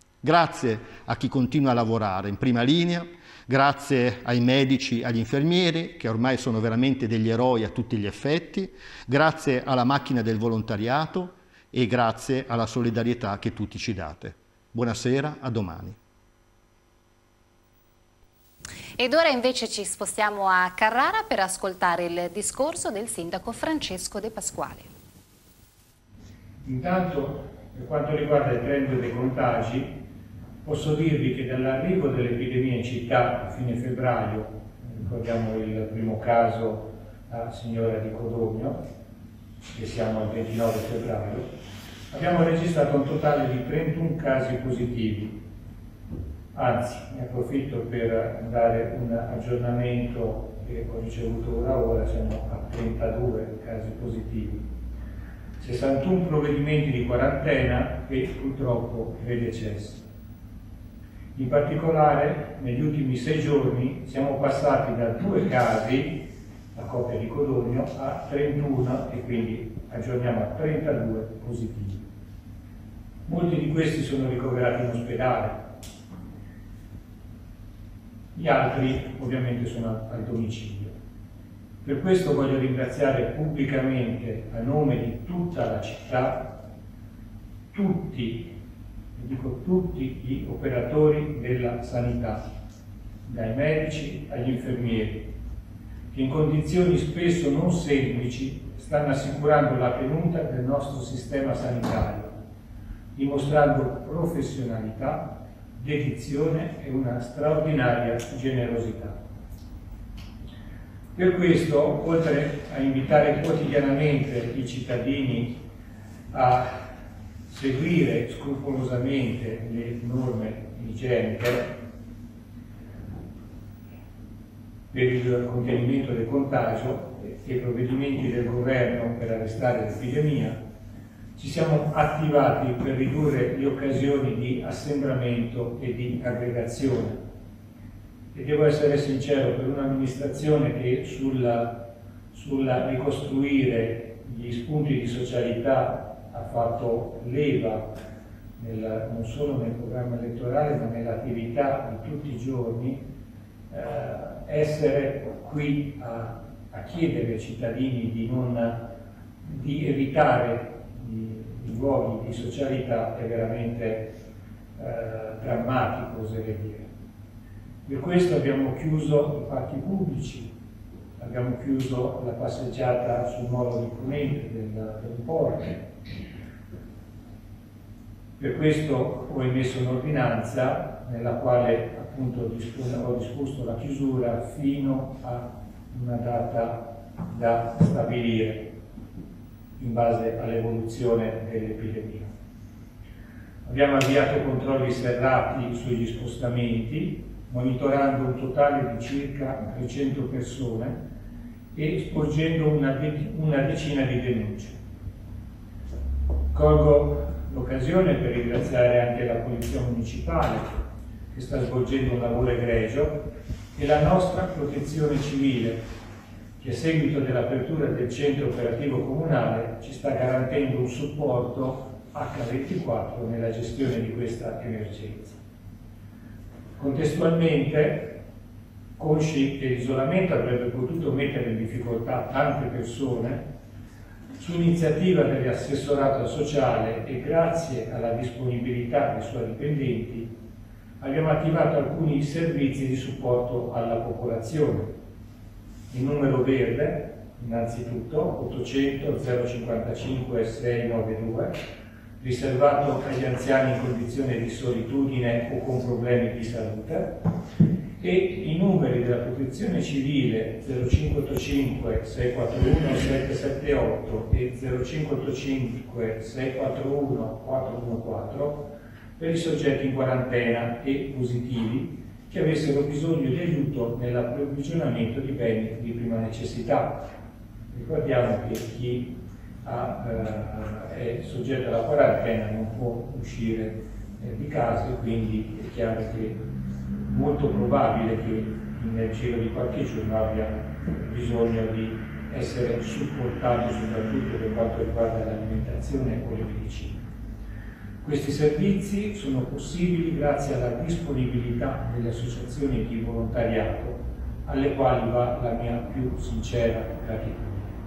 Grazie a chi continua a lavorare in prima linea, grazie ai medici, agli infermieri, che ormai sono veramente degli eroi a tutti gli effetti, grazie alla macchina del volontariato e grazie alla solidarietà che tutti ci date. Buonasera, a domani. Ed ora invece ci spostiamo a Carrara per ascoltare il discorso del sindaco Francesco De Pasquale. Intanto, per quanto riguarda il trend dei contagi, posso dirvi che dall'arrivo dell'epidemia in città a fine febbraio, ricordiamo il primo caso a Signora di Codogno, che siamo al ventinove febbraio, abbiamo registrato un totale di trentuno casi positivi. Anzi, ne approfitto per dare un aggiornamento che ho ricevuto ora ora, siamo a trentadue casi positivi, sessantuno provvedimenti di quarantena e purtroppo dei decessi. In particolare, negli ultimi sei giorni siamo passati da due casi, la coppia di Codogno, a trentuno, e quindi aggiorniamo a trentadue positivi. Molti di questi sono ricoverati in ospedale, gli altri ovviamente sono al domicilio. Per questo voglio ringraziare pubblicamente, a nome di tutta la città, tutti, dico tutti gli operatori della sanità, dai medici agli infermieri, che che in condizioni spesso non semplici stanno assicurando la tenuta del nostro sistema sanitario, dimostrando professionalità, dedizione e una straordinaria generosità. Per questo, oltre a invitare quotidianamente i cittadini a seguire scrupolosamente le norme igieniche per il contenimento del contagio e i provvedimenti del governo per arrestare l'epidemia, ci siamo attivati per ridurre le occasioni di assembramento e di aggregazione. E devo essere sincero, per un'amministrazione che sulla, sulla ricostruire gli spunti di socialità ha fatto leva nel, non solo nel programma elettorale ma nell'attività di tutti i giorni, eh, essere qui a, a chiedere ai cittadini di, non, di evitare i, i luoghi di socialità è veramente eh, drammatico, oserei dire. Per questo abbiamo chiuso i parchi pubblici, abbiamo chiuso la passeggiata sul molo di Ponente del, del Porto. Per questo ho emesso un'ordinanza nella quale appunto ho disposto la chiusura fino a una data da stabilire in base all'evoluzione dell'epidemia. Abbiamo avviato controlli serrati sugli spostamenti, monitorando un totale di circa trecento persone e sporgendo una, de una decina di denunce. Colgo l'occasione per ringraziare anche la Polizia Municipale, che sta svolgendo un lavoro egregio, e la nostra Protezione Civile, che a seguito dell'apertura del centro operativo comunale ci sta garantendo un supporto acca ventiquattro nella gestione di questa emergenza. Contestualmente, consci che l'isolamento avrebbe potuto mettere in difficoltà tante persone, su iniziativa dell'assessorato sociale e grazie alla disponibilità dei suoi dipendenti, abbiamo attivato alcuni servizi di supporto alla popolazione. Il numero verde, innanzitutto, ottocento zero cinquantacinque seicentonovantadue, riservato agli anziani in condizione di solitudine o con problemi di salute, e i numeri della Protezione Civile zero cinquecentottantacinque seicentoquarantuno settecentosettantotto e zero cinquecentottantacinque seicentoquarantuno quattrocentoquatordici per i soggetti in quarantena e positivi che avessero bisogno di aiuto nell'approvvigionamento di beni di prima necessità. Ricordiamo che chi ha, eh, è soggetto alla quarantena non può uscire eh, di casa, e quindi è chiaro che è molto probabile che nel giro di qualche giorno abbia bisogno di essere supportato soprattutto per quanto riguarda l'alimentazione o le medicine. Questi servizi sono possibili grazie alla disponibilità delle associazioni di volontariato, alle quali va la mia più sincera gratitudine.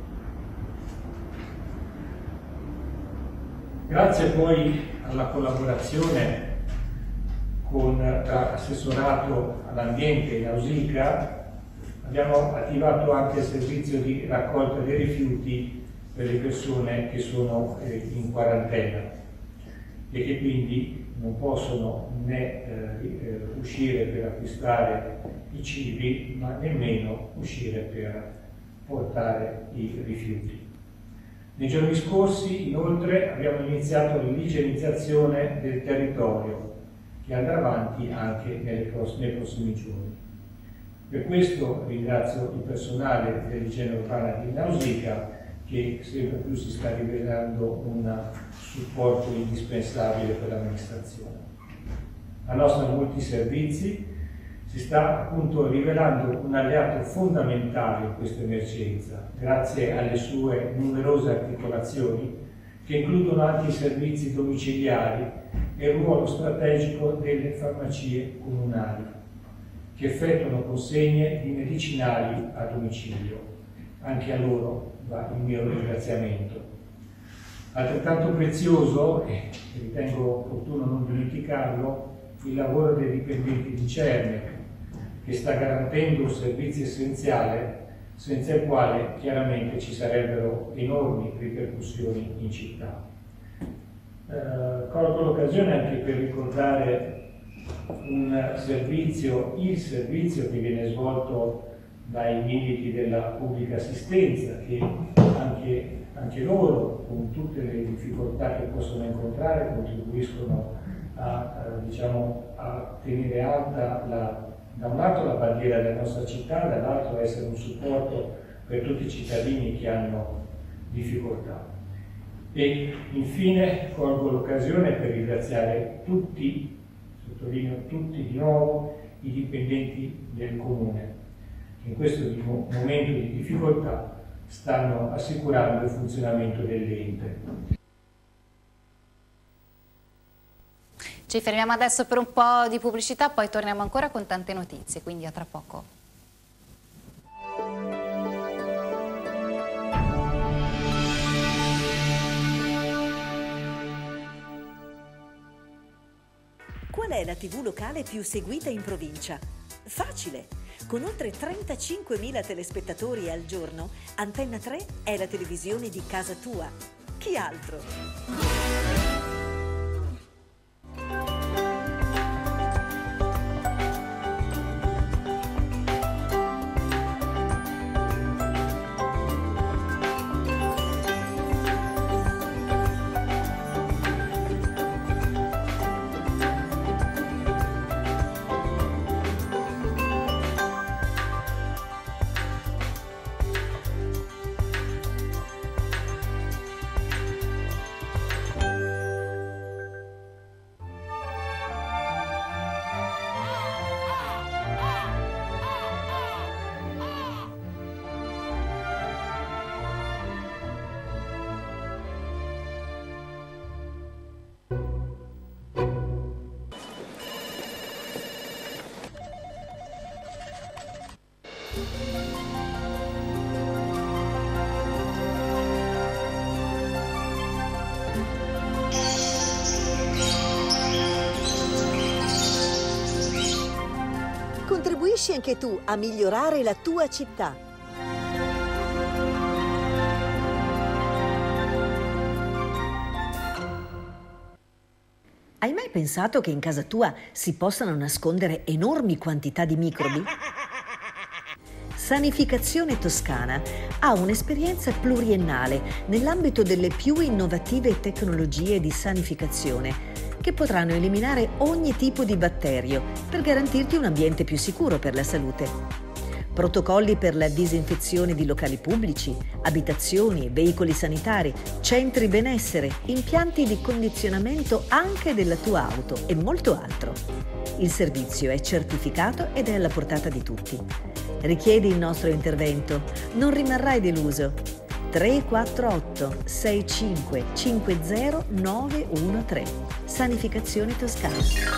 Grazie poi alla collaborazione con l'assessorato all'ambiente in Ausica, abbiamo attivato anche il servizio di raccolta dei rifiuti per le persone che sono in quarantena e che quindi non possono né eh, uscire per acquistare i cibi, ma nemmeno uscire per portare i rifiuti. Nei giorni scorsi, inoltre, abbiamo iniziato l'igienizzazione del territorio, che andrà avanti anche nelle pross- nei prossimi giorni. Per questo ringrazio il personale dell'igiene urbana di Nausicaa, che sempre più si sta rivelando un supporto indispensabile per l'amministrazione. La nostra multiservizi si sta appunto rivelando un alleato fondamentale in questa emergenza, grazie alle sue numerose articolazioni che includono anche i servizi domiciliari e il ruolo strategico delle farmacie comunali, che effettuano consegne di medicinali a domicilio. Anche a loro va il mio ringraziamento. Altrettanto prezioso, e ritengo opportuno non dimenticarlo, il lavoro dei dipendenti di Cermec, che sta garantendo un servizio essenziale senza il quale chiaramente ci sarebbero enormi ripercussioni in città. Eh, colgo l'occasione anche per ricordare un servizio, il servizio che viene svolto dai militi della pubblica assistenza, che anche, anche loro, con tutte le difficoltà che possono incontrare, contribuiscono a, eh, diciamo, a tenere alta la, da un lato la bandiera della nostra città, dall'altro essere un supporto per tutti i cittadini che hanno difficoltà. E infine colgo l'occasione per ringraziare tutti, sottolineo tutti di nuovo, i dipendenti del Comune, che in questo momento di difficoltà stanno assicurando il funzionamento dell'ente. Ci fermiamo adesso per un po' di pubblicità, poi torniamo ancora con tante notizie, quindi a tra poco. Qual è la tivù locale più seguita in provincia? Facile! Con oltre trentacinquemila telespettatori al giorno, Antenna tre è la televisione di casa tua. Chi altro? Contribuisci anche tu a migliorare la tua città. Hai mai pensato che in casa tua si possano nascondere enormi quantità di microbi? Sanificazione Toscana ha un'esperienza pluriennale nell'ambito delle più innovative tecnologie di sanificazione che potranno eliminare ogni tipo di batterio per garantirti un ambiente più sicuro per la salute. Protocolli per la disinfezione di locali pubblici, abitazioni, veicoli sanitari, centri benessere, impianti di condizionamento anche della tua auto e molto altro. Il servizio è certificato ed è alla portata di tutti. Richiedi il nostro intervento, non rimarrai deluso. tre quattro otto sei cinque cinque zero nove uno tre. Sanificazione Toscana.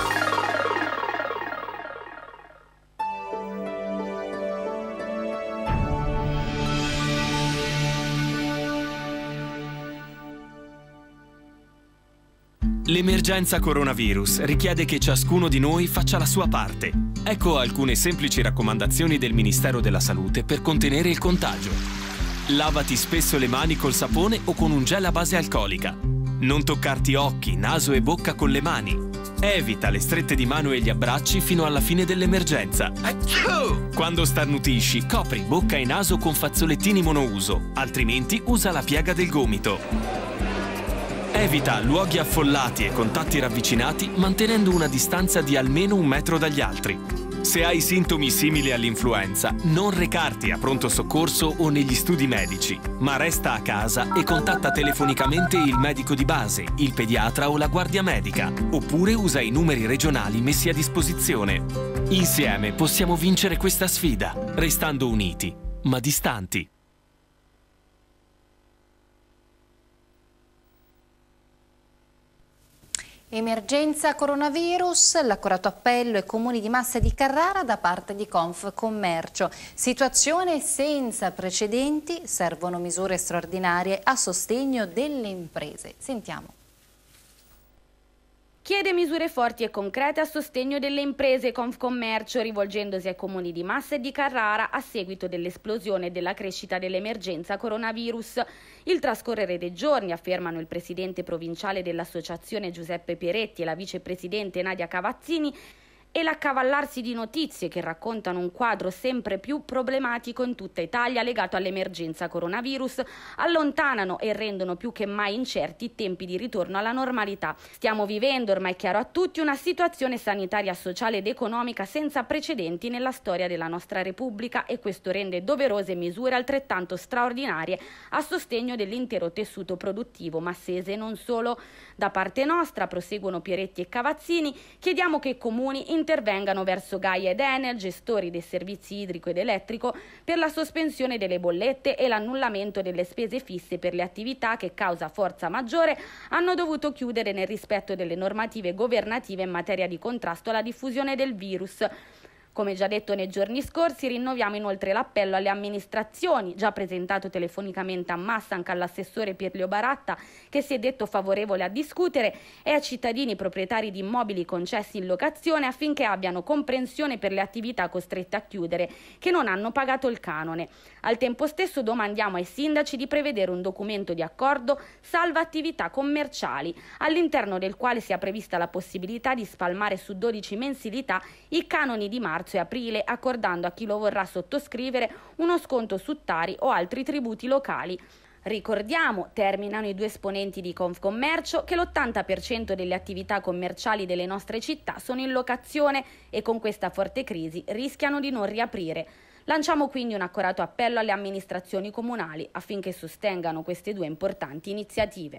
L'emergenza coronavirus richiede che ciascuno di noi faccia la sua parte. Ecco alcune semplici raccomandazioni del Ministero della Salute per contenere il contagio. Lavati spesso le mani col sapone o con un gel a base alcolica. Non toccarti occhi, naso e bocca con le mani. Evita le strette di mano e gli abbracci fino alla fine dell'emergenza. Quando starnutisci, copri bocca e naso con fazzolettini monouso, altrimenti usa la piega del gomito. Evita luoghi affollati e contatti ravvicinati mantenendo una distanza di almeno un metro dagli altri. Se hai sintomi simili all'influenza, non recarti a pronto soccorso o negli studi medici, ma resta a casa e contatta telefonicamente il medico di base, il pediatra o la guardia medica, oppure usa i numeri regionali messi a disposizione. Insieme possiamo vincere questa sfida, restando uniti, ma distanti. Emergenza coronavirus, l'accorato appello ai comuni di Massa di Carrara da parte di Confcommercio. Situazione senza precedenti, servono misure straordinarie a sostegno delle imprese. Sentiamo. Chiede misure forti e concrete a sostegno delle imprese. Confcommercio, rivolgendosi ai comuni di Massa e di Carrara a seguito dell'esplosione e della crescita dell'emergenza coronavirus. Il trascorrere dei giorni, affermano il presidente provinciale dell'associazione Giuseppe Pieretti e la vicepresidente Nadia Cavazzini, e l'accavallarsi di notizie che raccontano un quadro sempre più problematico in tutta Italia legato all'emergenza coronavirus allontanano e rendono più che mai incerti i tempi di ritorno alla normalità. Stiamo vivendo, ormai chiaro a tutti, una situazione sanitaria, sociale ed economica senza precedenti nella storia della nostra Repubblica, e questo rende doverose misure altrettanto straordinarie a sostegno dell'intero tessuto produttivo massese e non solo. Da parte nostra, proseguono Pieretti e Cavazzini, chiediamo che i comuni intervengano verso Gaia ed Enel, gestori dei servizi idrico ed elettrico, per la sospensione delle bollette e l'annullamento delle spese fisse per le attività che, causa forza maggiore, hanno dovuto chiudere nel rispetto delle normative governative in materia di contrasto alla diffusione del virus. Come già detto nei giorni scorsi, rinnoviamo inoltre l'appello alle amministrazioni, già presentato telefonicamente a Massa anche all'assessore Pierlio Baratta, che si è detto favorevole a discutere, e ai cittadini proprietari di immobili concessi in locazione affinché abbiano comprensione per le attività costrette a chiudere, che non hanno pagato il canone. Al tempo stesso domandiamo ai sindaci di prevedere un documento di accordo salva attività commerciali, all'interno del quale sia prevista la possibilità di spalmare su dodici mensilità i canoni di marzo e aprile, accordando a chi lo vorrà sottoscrivere uno sconto su Tari o altri tributi locali. Ricordiamo, terminano i due esponenti di Confcommercio, che l'ottanta per cento delle attività commerciali delle nostre città sono in locazione e con questa forte crisi rischiano di non riaprire. Lanciamo quindi un accorato appello alle amministrazioni comunali affinché sostengano queste due importanti iniziative.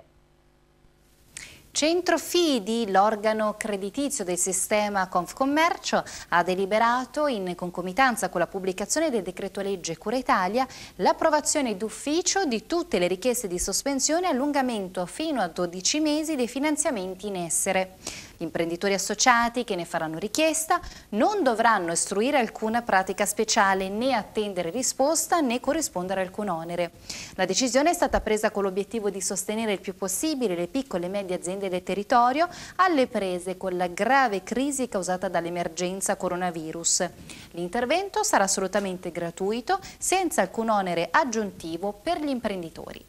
Centrofidi, l'organo creditizio del sistema Confcommercio, ha deliberato, in concomitanza con la pubblicazione del decreto legge Cura Italia, l'approvazione d'ufficio di tutte le richieste di sospensione e allungamento fino a dodici mesi dei finanziamenti in essere. Gli imprenditori associati che ne faranno richiesta non dovranno istruire alcuna pratica speciale, né attendere risposta, né corrispondere alcun onere. La decisione è stata presa con l'obiettivo di sostenere il più possibile le piccole e medie aziende del territorio alle prese con la grave crisi causata dall'emergenza coronavirus. L'intervento sarà assolutamente gratuito, senza alcun onere aggiuntivo per gli imprenditori.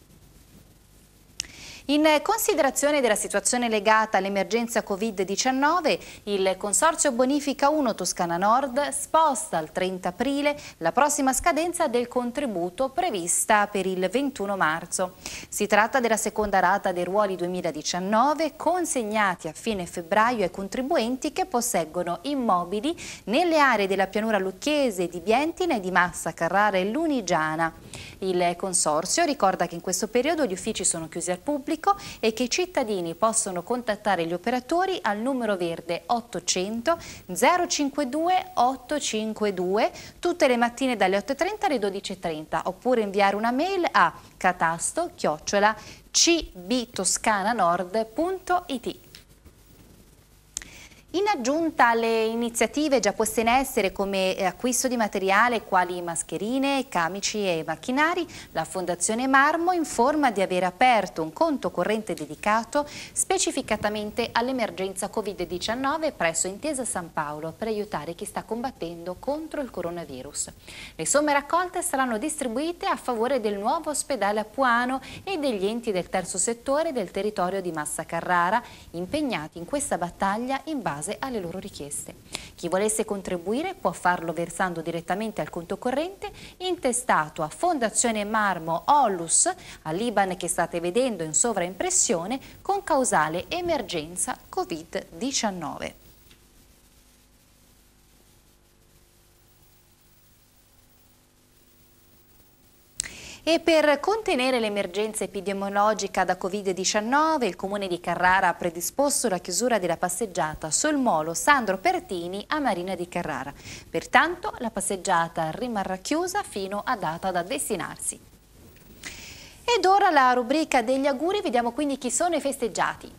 In considerazione della situazione legata all'emergenza Covid diciannove, il Consorzio Bonifica uno Toscana Nord sposta al trenta aprile la prossima scadenza del contributo prevista per il ventuno marzo. Si tratta della seconda rata dei ruoli duemiladiciannove consegnati a fine febbraio ai contribuenti che posseggono immobili nelle aree della pianura lucchese, di Bientina e di Massa Carrara e Lunigiana. Il Consorzio ricorda che in questo periodo gli uffici sono chiusi al pubblico e che i cittadini possono contattare gli operatori al numero verde ottocento zero cinquantadue ottocentocinquantadue tutte le mattine dalle otto e trenta alle dodici e trenta, oppure inviare una mail a catasto chiocciola c b toscana nord punto i t. In aggiunta alle iniziative già poste in essere come acquisto di materiale quali mascherine, camici e macchinari, la Fondazione Marmo informa di aver aperto un conto corrente dedicato specificatamente all'emergenza Covid diciannove presso Intesa San Paolo per aiutare chi sta combattendo contro il coronavirus. Le somme raccolte saranno distribuite a favore del nuovo ospedale a Puano e degli enti del terzo settore del territorio di Massa Carrara, impegnati in questa battaglia in base alle loro richieste. Chi volesse contribuire può farlo versando direttamente al conto corrente intestato a Fondazione Marmo Ollus, all'I B A N che state vedendo in sovraimpressione, con causale emergenza Covid diciannove. E per contenere l'emergenza epidemiologica da Covid diciannove, il Comune di Carrara ha predisposto la chiusura della passeggiata sul molo Sandro Pertini a Marina di Carrara. Pertanto la passeggiata rimarrà chiusa fino a data da destinarsi. Ed ora la rubrica degli auguri, vediamo quindi chi sono i festeggiati.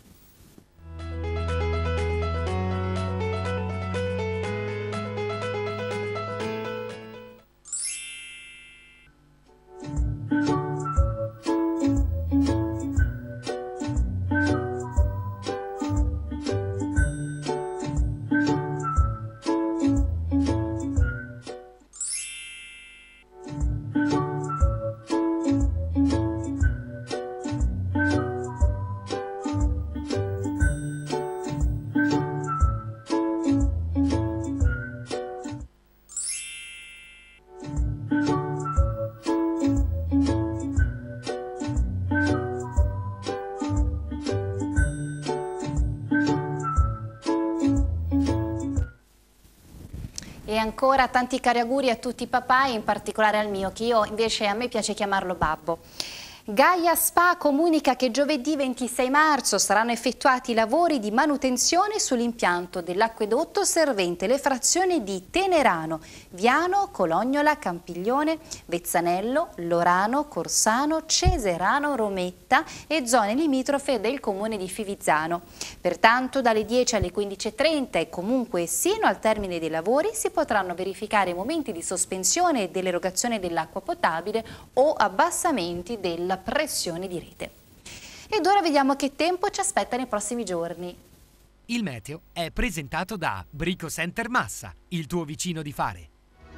ancora tanti cari auguri a tutti i papà, in particolare al mio, che io invece a me piace chiamarlo babbo. Gaia Spa comunica che giovedì ventisei marzo saranno effettuati i lavori di manutenzione sull'impianto dell'acquedotto servente le frazioni di Tenerano, Viano, Colognola, Campiglione, Vezzanello, Lorano, Corsano, Ceserano, Rometta e zone limitrofe del comune di Fivizzano. Pertanto dalle dieci alle quindici e trenta e comunque sino al termine dei lavori si potranno verificare momenti di sospensione dell'erogazione dell'acqua potabile o abbassamenti della pressione di rete. Ed ora vediamo che tempo ci aspetta nei prossimi giorni. Il meteo è presentato da Brico Center Massa, il tuo vicino di fare.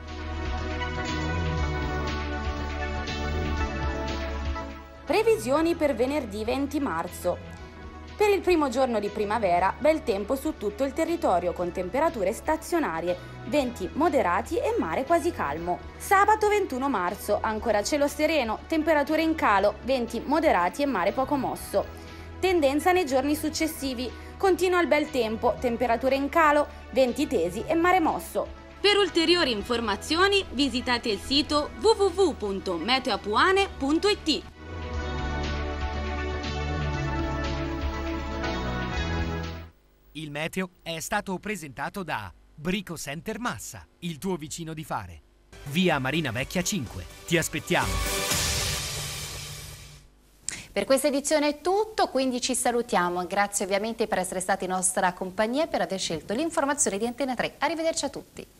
Previsioni per venerdì venti marzo. Per il primo giorno di primavera, bel tempo su tutto il territorio con temperature stazionarie, venti moderati e mare quasi calmo. Sabato ventuno marzo, ancora cielo sereno, temperature in calo, venti moderati e mare poco mosso. Tendenza nei giorni successivi, continua il bel tempo, temperature in calo, venti tesi e mare mosso. Per ulteriori informazioni visitate il sito w w w punto meteo apuane punto i t. Il meteo è stato presentato da Brico Center Massa, il tuo vicino di fare. Via Marina Vecchia cinque. Ti aspettiamo. Per questa edizione è tutto, quindi ci salutiamo. Grazie ovviamente per essere stati in nostra compagnia e per aver scelto l'informazione di Antena tre. Arrivederci a tutti.